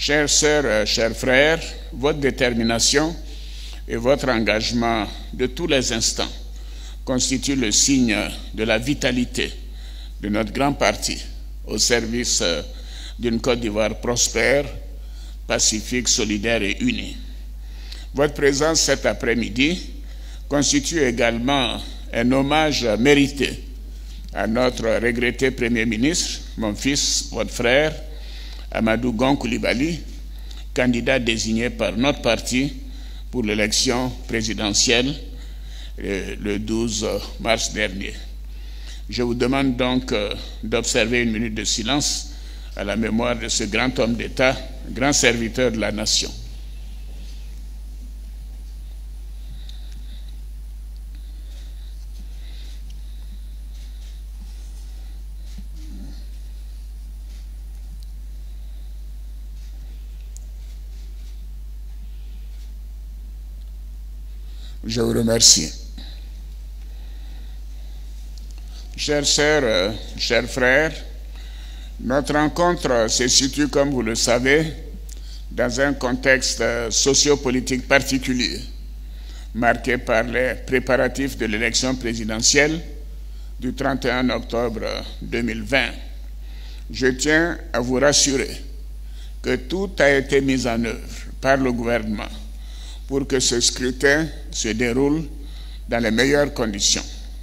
Chères sœurs, chers frères, votre détermination et votre engagement de tous les instants constituent le signe de la vitalité de notre grand parti au service d'une Côte d'Ivoire prospère, pacifique, solidaire et unie. Votre présence cet après-midi constitue également un hommage mérité à notre regretté Premier ministre, mon fils, votre frère, Amadou Gon Coulibaly, candidat désigné par notre parti pour l'élection présidentielle le 12 mars dernier. Je vous demande donc d'observer une minute de silence à la mémoire de ce grand homme d'État, grand serviteur de la nation. Je vous remercie. Chères sœurs, chers frères, notre rencontre se situe, comme vous le savez, dans un contexte sociopolitique particulier, marqué par les préparatifs de l'élection présidentielle du 31 octobre 2020. Je tiens à vous rassurer que tout a été mis en œuvre par le gouvernement pour que ce scrutin se déroule dans les meilleures conditions.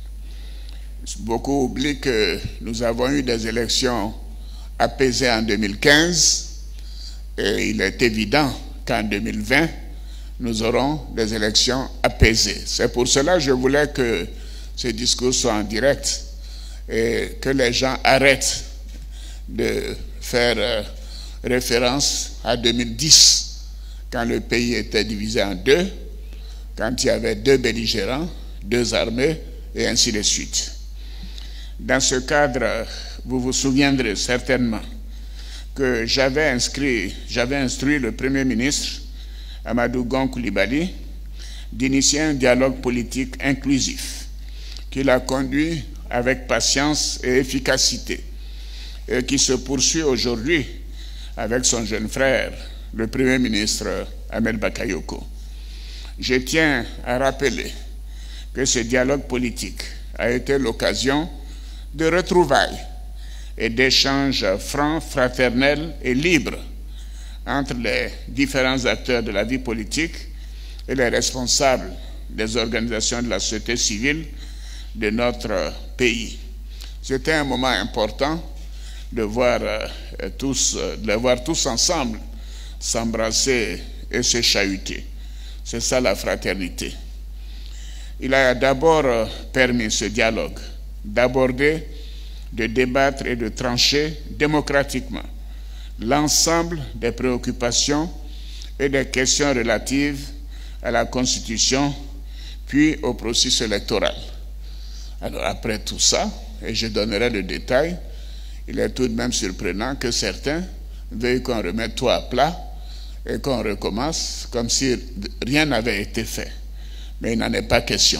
Beaucoup oublient que nous avons eu des élections apaisées en 2015 et il est évident qu'en 2020, nous aurons des élections apaisées. C'est pour cela que je voulais que ce discours soit en direct et que les gens arrêtent de faire référence à 2010, quand le pays était divisé en deux, quand il y avait deux belligérants, deux armées, et ainsi de suite. Dans ce cadre, vous vous souviendrez certainement que j'avais instruit le Premier ministre, Amadou Gon Coulibaly, d'initier un dialogue politique inclusif qu'il a conduit avec patience et efficacité et qui se poursuit aujourd'hui avec son jeune frère, le Premier ministre Ahmed Bakayoko. Je tiens à rappeler que ce dialogue politique a été l'occasion de retrouvailles et d'échanges francs, fraternels et libres entre les différents acteurs de la vie politique et les responsables des organisations de la société civile de notre pays. C'était un moment important de voir tous ensemble s'embrasser et se chahuter. C'est ça la fraternité. Il a d'abord permis ce dialogue d'aborder, de débattre et de trancher démocratiquement l'ensemble des préoccupations et des questions relatives à la Constitution puis au processus électoral. Alors après tout ça, et je donnerai le détail, il est tout de même surprenant que certains veuillent qu'on remette tout à plat et qu'on recommence comme si rien n'avait été fait. Mais il n'en est pas question.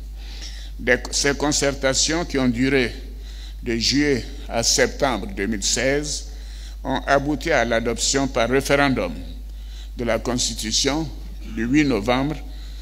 Ces concertations qui ont duré de juillet à septembre 2016 ont abouti à l'adoption par référendum de la Constitution du 8 novembre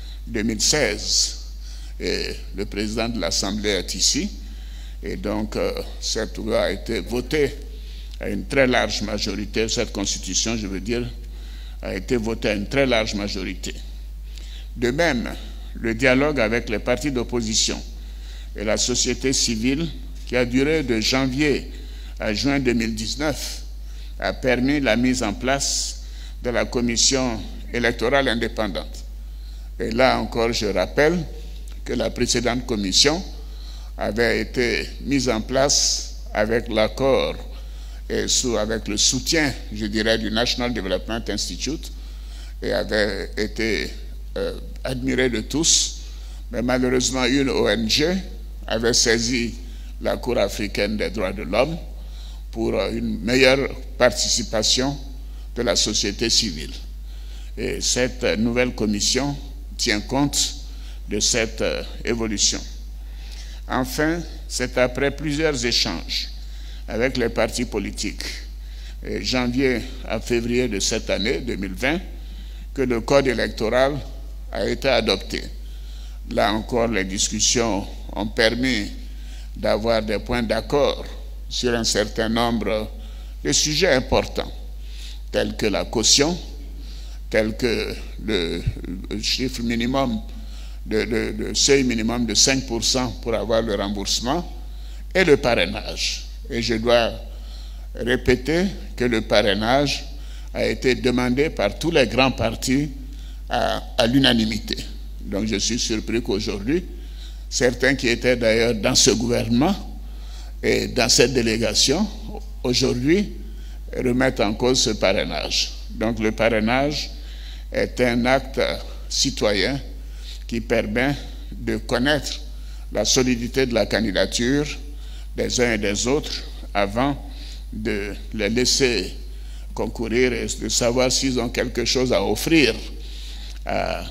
2016. Et le président de l'Assemblée est ici. Et donc, cette loi a été votée à une très large majorité. Cette Constitution, je veux dire, a été votée à une très large majorité. De même, le dialogue avec les partis d'opposition et la société civile, qui a duré de janvier à juin 2019, a permis la mise en place de la commission électorale indépendante. Et là encore, je rappelle que la précédente commission avait été mise en place avec l'accord et avec le soutien, je dirais, du National Development Institute et avait été admirée de tous. Mais malheureusement, une ONG avait saisi la Cour africaine des droits de l'homme pour une meilleure participation de la société civile. Et cette nouvelle commission tient compte de cette évolution. Enfin, c'est après plusieurs échanges avec les partis politiques janvier à février de cette année 2020 que le code électoral a été adopté. Là encore, les discussions ont permis d'avoir des points d'accord sur un certain nombre de sujets importants, tels que la caution, tels que le chiffre minimum, le seuil minimum de 5% pour avoir le remboursement, et le parrainage. Et je dois répéter que le parrainage a été demandé par tous les grands partis à l'unanimité. Donc je suis surpris qu'aujourd'hui, certains qui étaient d'ailleurs dans ce gouvernement et dans cette délégation, aujourd'hui, remettent en cause ce parrainage. Donc le parrainage est un acte citoyen qui permet de connaître la solidité de la candidature des uns et des autres avant de les laisser concourir et de savoir s'ils ont quelque chose à offrir à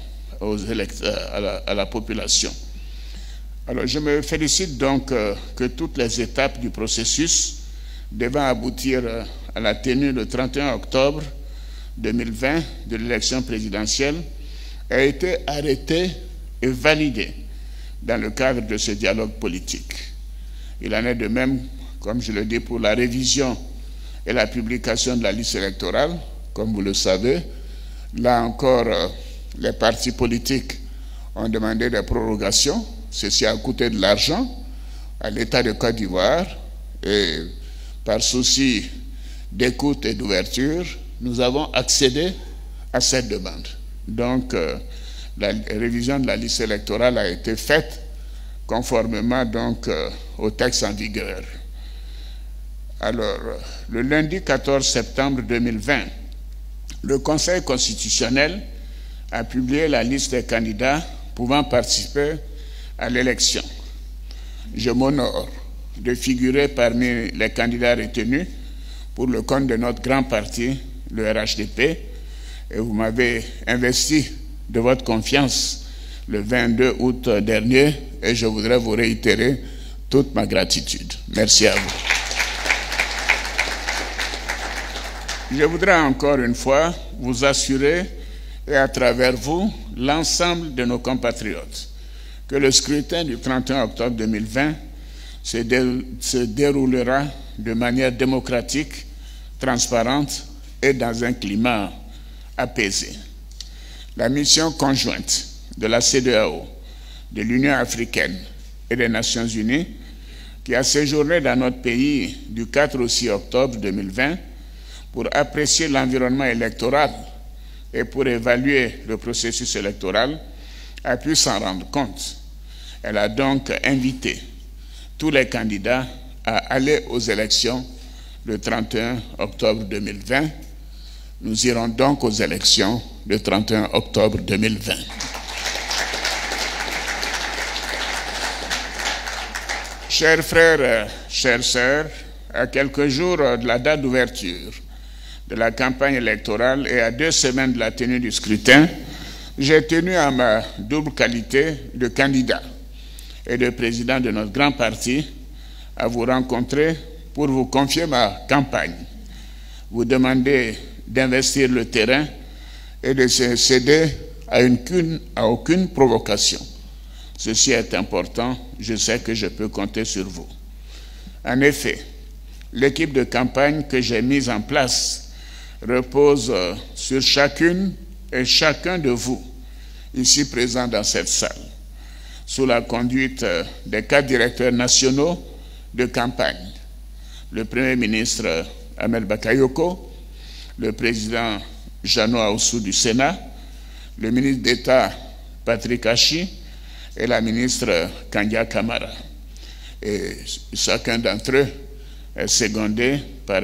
la population. Alors je me félicite donc que toutes les étapes du processus devant aboutir à la tenue le 31 octobre 2020 de l'élection présidentielle aient été arrêtées et validées dans le cadre de ce dialogue politique. Il en est de même, comme je le dis, pour la révision et la publication de la liste électorale. Comme vous le savez, là encore, les partis politiques ont demandé des prorogations. Ceci a coûté de l'argent à l'État de Côte d'Ivoire et par souci d'écoute et d'ouverture, nous avons accédé à cette demande. Donc, la révision de la liste électorale a été faite conformément donc au texte en vigueur. Alors, le lundi 14 septembre 2020, le Conseil constitutionnel a publié la liste des candidats pouvant participer à l'élection. Je m'honore de figurer parmi les candidats retenus pour le compte de notre grand parti, le RHDP, et vous m'avez investi de votre confiance le 22 août dernier et je voudrais vous réitérer toute ma gratitude. Merci à vous. Je voudrais encore une fois vous assurer, et à travers vous, l'ensemble de nos compatriotes, que le scrutin du 31 octobre 2020 se déroulera de manière démocratique, transparente et dans un climat apaisé. La mission conjointe de la CEDEAO, de l'Union africaine et des Nations unies, qui a séjourné dans notre pays du 4 au 6 octobre 2020 pour apprécier l'environnement électoral et pour évaluer le processus électoral, a pu s'en rendre compte. Elle a donc invité tous les candidats à aller aux élections le 31 octobre 2020. Nous irons donc aux élections le 31 octobre 2020. Chers frères, chères sœurs, à quelques jours de la date d'ouverture de la campagne électorale et à 2 semaines de la tenue du scrutin, j'ai tenu à ma double qualité de candidat et de président de notre grand parti à vous rencontrer pour vous confier ma campagne, vous demander d'investir le terrain et de se céder à aucune provocation. Ceci est important, je sais que je peux compter sur vous. En effet, l'équipe de campagne que j'ai mise en place repose sur chacune et chacun de vous, ici présents dans cette salle, sous la conduite des 4 directeurs nationaux de campagne, le Premier ministre Ahmed Bakayoko, le président Jeannot Ahoussou du Sénat, le ministre d'État Patrick Achi et la ministre Kandia Kamara. Et chacun d'entre eux est secondé par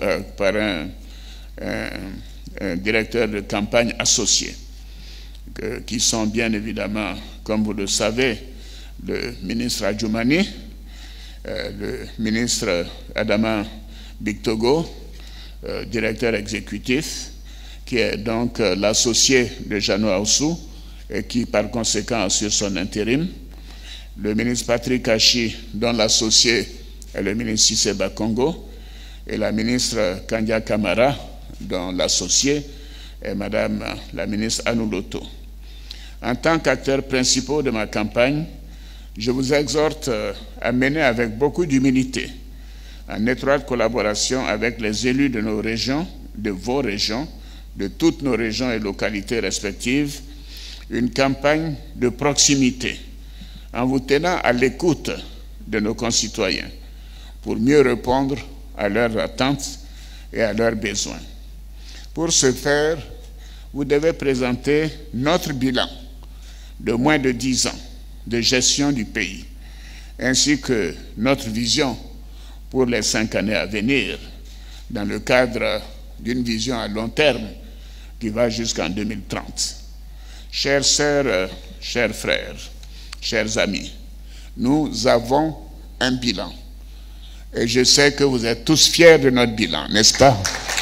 un directeur de campagne associé, qui sont bien évidemment, comme vous le savez, le ministre Adjoumani, le ministre Adama Bictogo, directeur exécutif, qui est donc l'associé de Jeannot Ahoussou et qui par conséquent assure son intérim, le ministre Patrick Achi, dont l'associé est le ministre Sissé Bakongo, et la ministre Kandia Camara, dont l'associé est Madame la ministre Anou Loto. En tant qu'acteurs principaux de ma campagne, je vous exhorte à mener avec beaucoup d'humilité, en étroite collaboration avec les élus de nos régions, de vos régions, de toutes nos régions et localités respectives, une campagne de proximité, en vous tenant à l'écoute de nos concitoyens, pour mieux répondre à leurs attentes et à leurs besoins. Pour ce faire, vous devez présenter notre bilan de moins de 10 ans de gestion du pays, ainsi que notre vision pour les 5 années à venir, dans le cadre d'une vision à long terme qui va jusqu'en 2030. Chères sœurs, chers frères, chers amis, nous avons un bilan. Et je sais que vous êtes tous fiers de notre bilan, n'est-ce pas?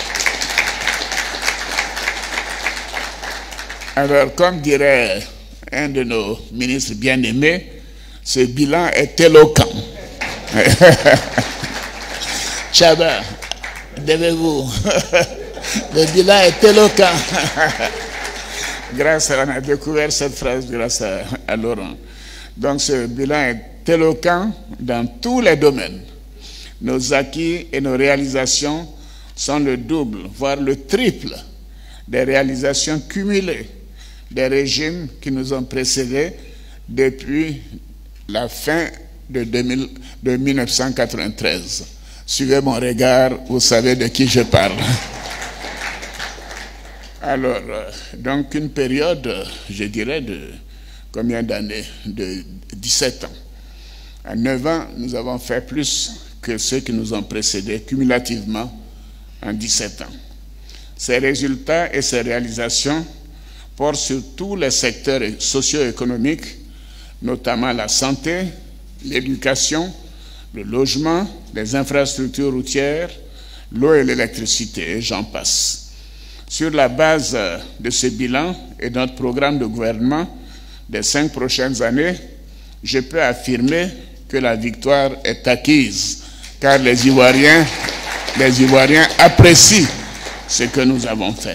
Alors, comme dirait un de nos ministres bien-aimés, ce bilan est éloquent. Chaba, devez-vous. Le bilan est éloquent. On a découvert cette phrase grâce à Laurent. Donc ce bilan est éloquent dans tous les domaines. Nos acquis et nos réalisations sont le double, voire le triple des réalisations cumulées des régimes qui nous ont précédés depuis la fin de 1993. Suivez mon regard, vous savez de qui je parle. Alors, donc une période, je dirais, de combien d'années? De 17 ans. En 9 ans, nous avons fait plus que ceux qui nous ont précédés cumulativement en 17 ans. Ces résultats et ces réalisations portent sur tous les secteurs socio-économiques, notamment la santé, l'éducation, le logement, les infrastructures routières, l'eau et l'électricité, et j'en passe. Sur la base de ce bilan et notre programme de gouvernement des 5 prochaines années, je peux affirmer que la victoire est acquise, car les Ivoiriens apprécient ce que nous avons fait.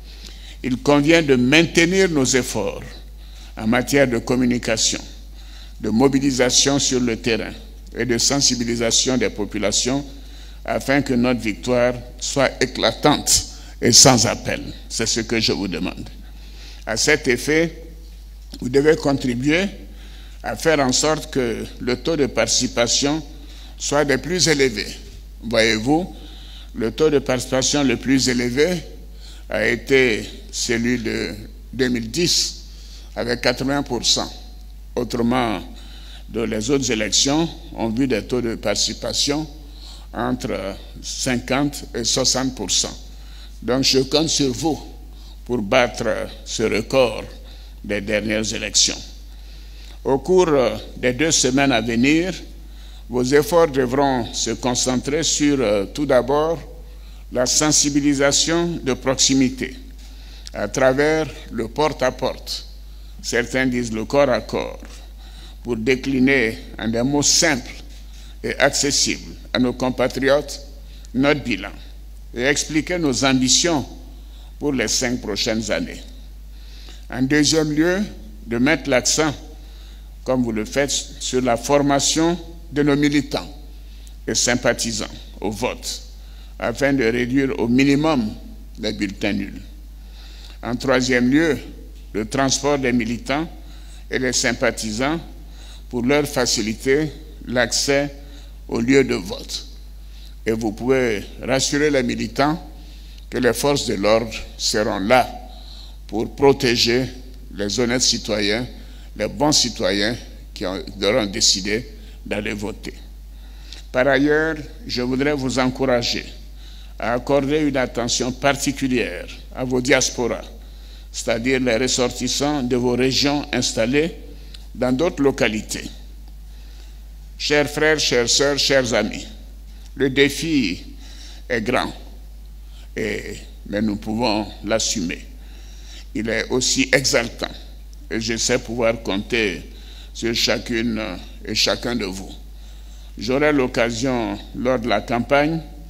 Il convient de maintenir nos efforts en matière de communication, de mobilisation sur le terrain et de sensibilisation des populations afin que notre victoire soit éclatante et sans appel. C'est ce que je vous demande. À cet effet, vous devez contribuer à faire en sorte que le taux de participation soit des plus élevés. Voyez-vous, le taux de participation le plus élevé a été celui de 2010 avec 80%. Autrement, les autres élections ont vu des taux de participation entre 50 et 60%. Donc je compte sur vous pour battre ce record des dernières élections. Au cours des 2 semaines à venir, vos efforts devront se concentrer sur tout d'abord la sensibilisation de proximité à travers le porte-à-porte, certains disent le corps à corps, pour décliner en des mots simples et accessibles à nos compatriotes notre bilan et expliquer nos ambitions pour les 5 prochaines années. En deuxième lieu, de mettre l'accent, comme vous le faites, sur la formation de nos militants et sympathisants au vote, afin de réduire au minimum les bulletins nuls. En troisième lieu, le transport des militants et des sympathisants pour leur faciliter l'accès aux lieux de vote. Et vous pouvez rassurer les militants que les forces de l'ordre seront là pour protéger les honnêtes citoyens, les bons citoyens qui auront décidé d'aller voter. Par ailleurs, je voudrais vous encourager à accorder une attention particulière à vos diasporas, c'est-à-dire les ressortissants de vos régions installés dans d'autres localités. Chers frères, chères sœurs, chers amis, le défi est grand, mais nous pouvons l'assumer. Il est aussi exaltant et je sais pouvoir compter sur chacune et chacun de vous. J'aurai l'occasion, lors de la campagne,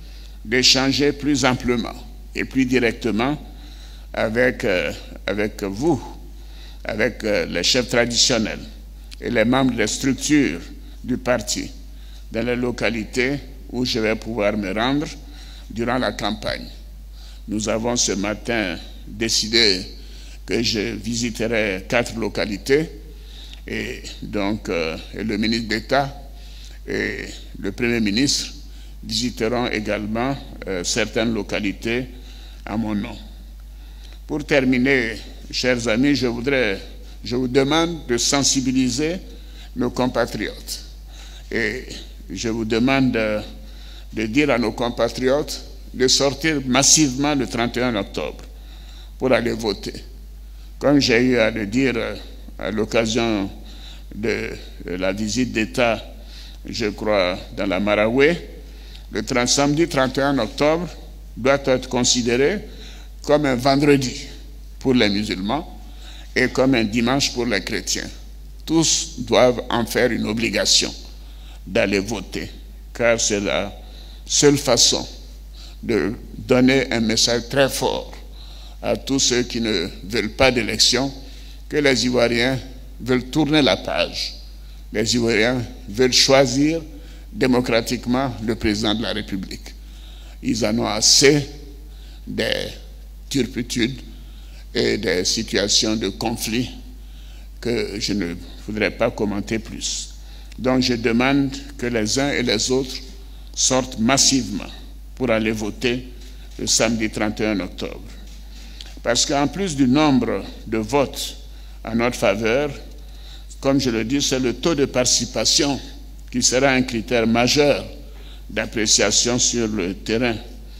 d'échanger plus amplement et plus directement avec vous, avec les chefs traditionnels et les membres des structures du parti dans les localités où je vais pouvoir me rendre durant la campagne. Nous avons ce matin décidé que je visiterai 4 localités et donc le ministre d'État et le Premier ministre visiteront également certaines localités à mon nom. Pour terminer, chers amis, je vous demande de sensibiliser nos compatriotes. Et je vous demande de dire à nos compatriotes de sortir massivement le 31 octobre pour aller voter. Comme j'ai eu à le dire à l'occasion de la visite d'État, je crois, dans la Maraoué, le samedi 31 octobre doit être considéré comme un vendredi pour les musulmans et comme un dimanche pour les chrétiens. Tous doivent en faire une obligation d'aller voter, car c'est la seule façon de donner un message très fort à tous ceux qui ne veulent pas d'élection, que les Ivoiriens veulent tourner la page. Les Ivoiriens veulent choisir démocratiquement le président de la République. Ils en ont assez des turpitudes et des situations de conflit que je ne voudrais pas commenter plus. Donc je demande que les uns et les autres sortent massivement pour aller voter le samedi 31 octobre. Parce qu'en plus du nombre de votes en notre faveur, comme je le dis, c'est le taux de participation qui sera un critère majeur d'appréciation sur le terrain.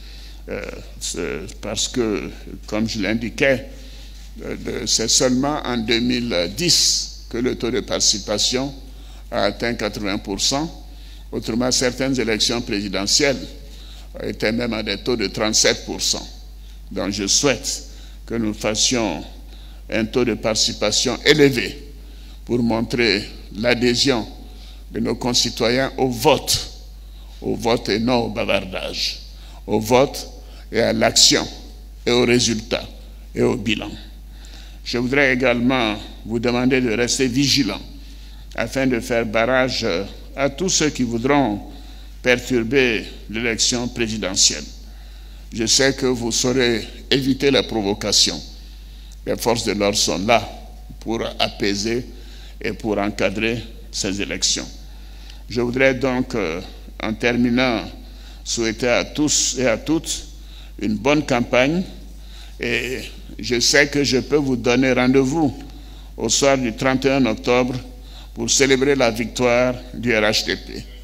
Parce que, comme je l'indiquais, c'est seulement en 2010 que le taux de participation a atteint 80%. Autrement, certaines élections présidentielles étaient même à des taux de 37%. Donc je souhaite que nous fassions un taux de participation élevé pour montrer l'adhésion de nos concitoyens au vote et non au bavardage, au vote et à l'action et aux résultats et au bilan. Je voudrais également vous demander de rester vigilants afin de faire barrage à tous ceux qui voudront perturber l'élection présidentielle. Je sais que vous saurez éviter la provocation. Les forces de l'ordre sont là pour apaiser et pour encadrer ces élections. Je voudrais donc, en terminant, souhaiter à tous et à toutes une bonne campagne et je sais que je peux vous donner rendez-vous au soir du 31 octobre pour célébrer la victoire du RHDP.